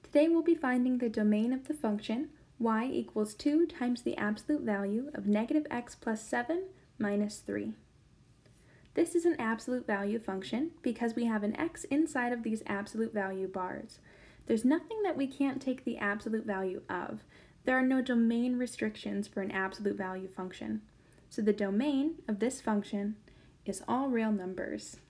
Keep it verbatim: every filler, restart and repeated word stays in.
Today we'll be finding the domain of the function y equals two times the absolute value of negative x plus seven minus three. This is an absolute value function because we have an x inside of these absolute value bars. There's nothing that we can't take the absolute value of. There are no domain restrictions for an absolute value function. So the domain of this function is all real numbers.